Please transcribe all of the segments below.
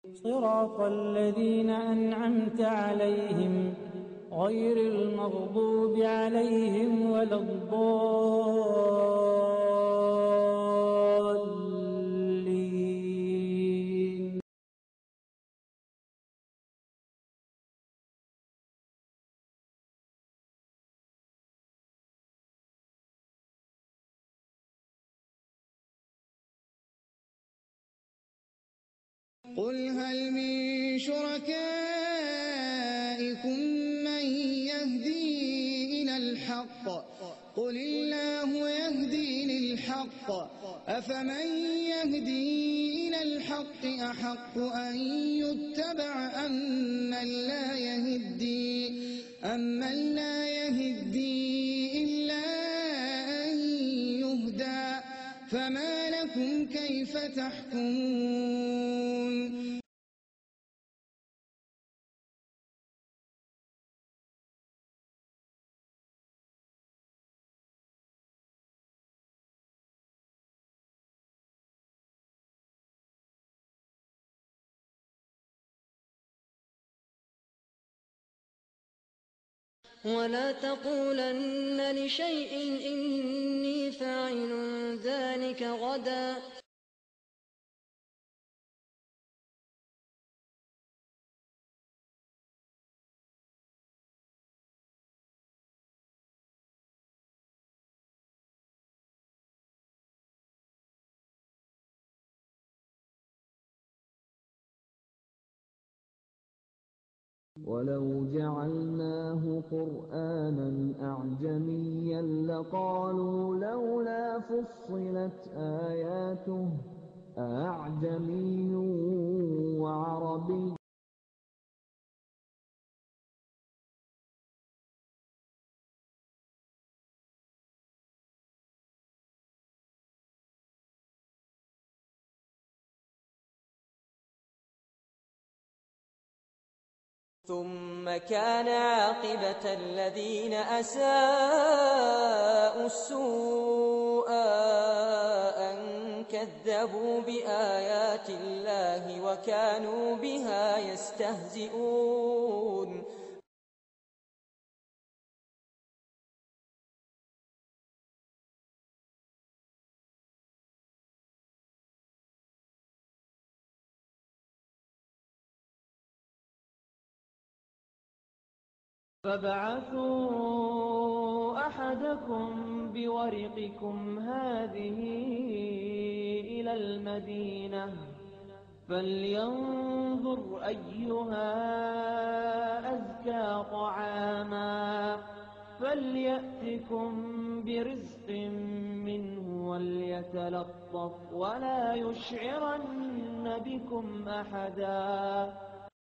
صراط الذين أنعمت عليهم غير المغضوب عليهم ولا الضالين. قل هل من شركائكم من يهدي إلى الحق قل الله يهدي للحق أفمن يهدي إلى الحق أحق أن يتبع أمن لا يهدي إلا أن يهدى فما لكم كيف تحكمون ولا تقولن لشيء إني فاعل ذلك غدا ولو جعلناه قرآنا أعجميا لقالوا لولا فصلت آياته أأعجمي وعربي ثم كان عاقبة الذين أساءوا السوء أن كذبوا بآيات الله وكانوا بها يستهزئون فابعثوا أحدكم بورقكم هذه إلى المدينة فلينظر أيها أزكى طعاما فليأتكم برزق منه وليتلطف ولا يشعرن بكم أحدا.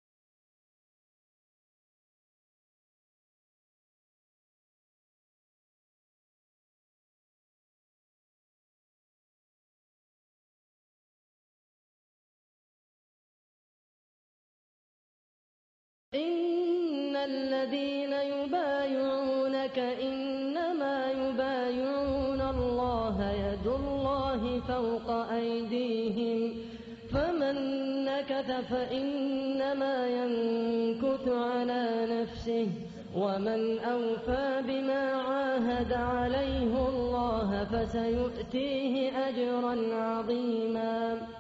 إن الذين يبايعونك إنما يبايعون الله يد الله فوق أيديهم فمن نكث فإنما ينكث على نفسه ومن أوفى بما عاهد عليه الله فسيؤتيه أجرا عظيما.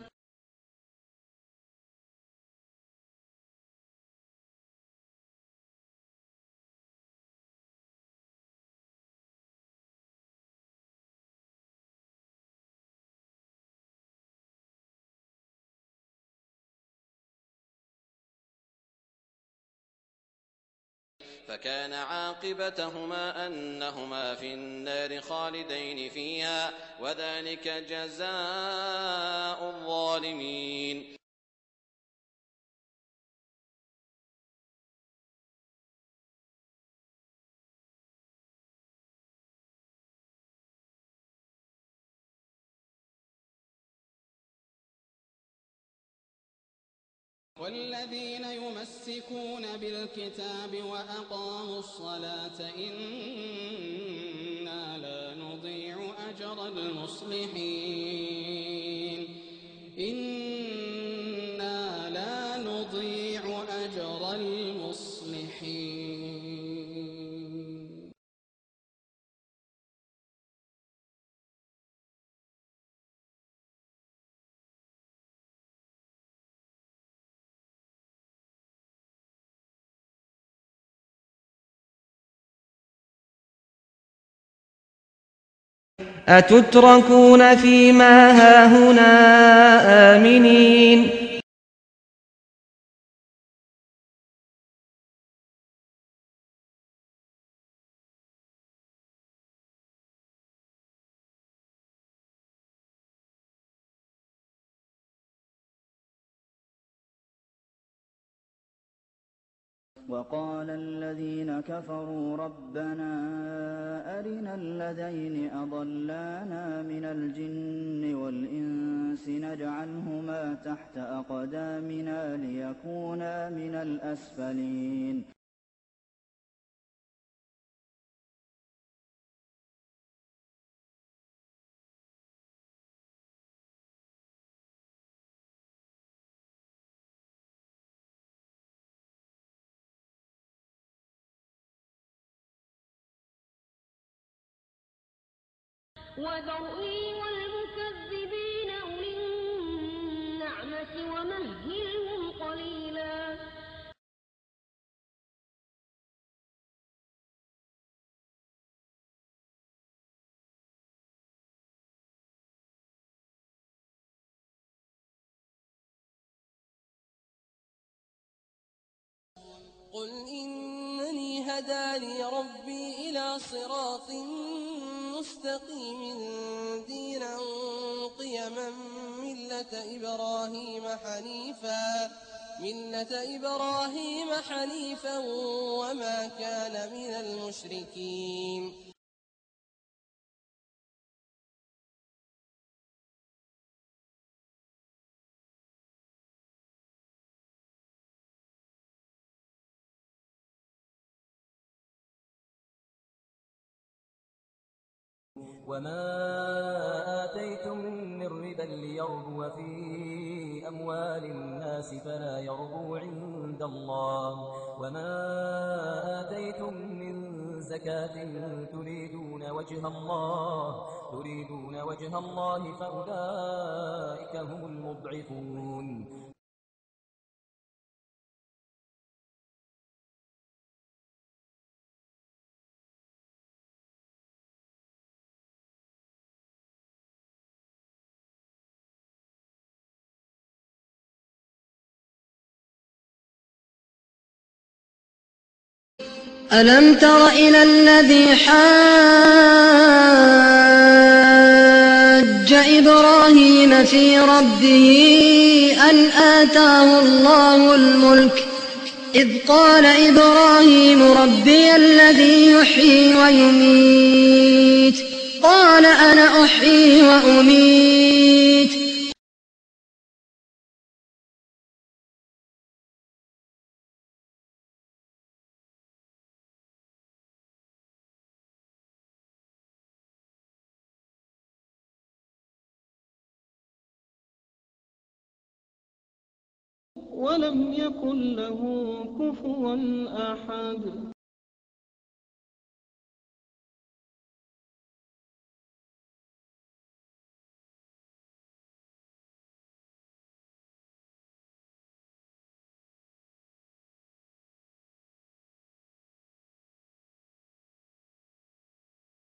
فكان عاقبتهما أنهما في النار خالدين فيها وذلك جزاء الظالمين. والذين يمسكون بالكتاب وأقاموا الصلاة إنا لا نضيع أجر المصلحين إنا لا أتتركون فيما هاهنا آمنين وقال الذين كفروا ربنا أرنا الذين أضلانا من الجن والإنس نجعلهما تحت أقدامنا ليكونا من الأسفلين وذرني والمكذبين أولي النعمة ومهلهم قليلا قل إنني هداني ربي إلى صراط مستقيم دينا قيما ملة إبراهيم حنيفا وما كان من المشركين وما آتيتم من ربا ليربو في أموال الناس فلا يربو عند الله وما آتيتم من زكاة تريدون وجه الله فأولئك هم المضعفون ألم تر إلى الذي حاج إبراهيم في ربه أن آتاه الله الملك إذ قال إبراهيم ربي الذي يحيي ويميت قال أنا أحيي وأميت ولم يكن له كفوا أحد.